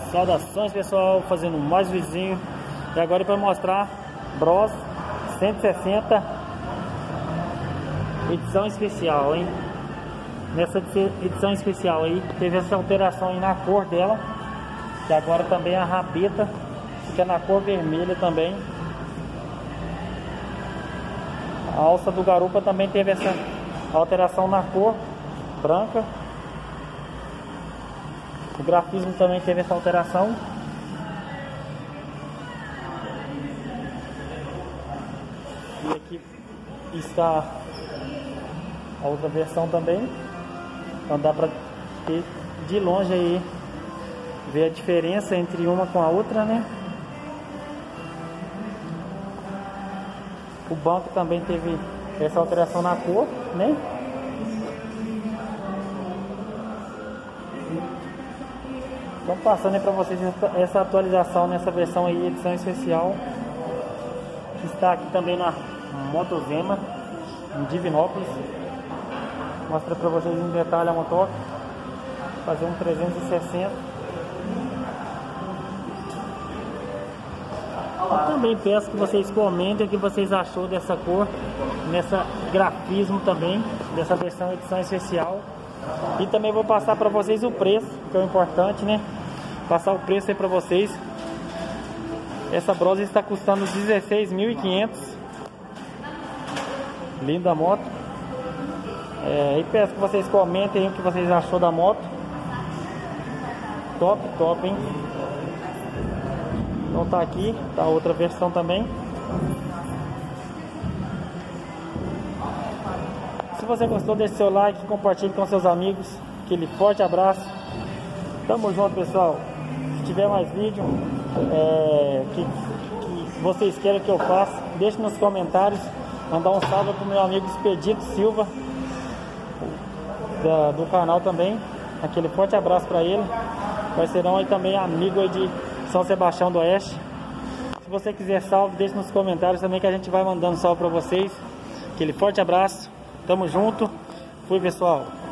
Saudações pessoal, fazendo mais vizinho. E agora para mostrar Bros 160 edição especial, hein? Nessa edição especial aí teve essa alteração aí na cor dela, que agora também a rabeta fica na cor vermelha também. A alça do garupa também teve essa alteração na cor branca. O grafismo também teve essa alteração. E aqui está a outra versão também. Então dá para ter de longe aí, ver a diferença entre uma com a outra, né? O banco também teve essa alteração na cor, né? Então passando aí para vocês essa atualização nessa versão aí, edição especial, que está aqui também na Motozema, em Divinópolis. Mostra para vocês em detalhe a motoca, fazer um 360. Eu também peço que vocês comentem o que vocês achou dessa cor, nessa grafismo também, dessa versão edição especial. E também vou passar para vocês o preço, que é o importante, né? Passar o preço aí para vocês. Essa Bros está custando R$16.500. Linda moto. E peço que vocês comentem o que vocês achou da moto. Top, top, hein? Então tá aqui, tá a outra versão também. Se você gostou, deixe seu like, compartilhe com seus amigos. Aquele forte abraço. Tamo junto, pessoal. Se tiver mais vídeo que vocês querem que eu faça, deixe nos comentários. Mandar um salve pro meu amigo Expedito Silva, do canal também. Aquele forte abraço para ele. Parceirão aí também, amigo aí de São Sebastião do Oeste. Se você quiser salve, deixe nos comentários também, que a gente vai mandando salve para vocês. Aquele forte abraço. Tamo junto. Fui, pessoal.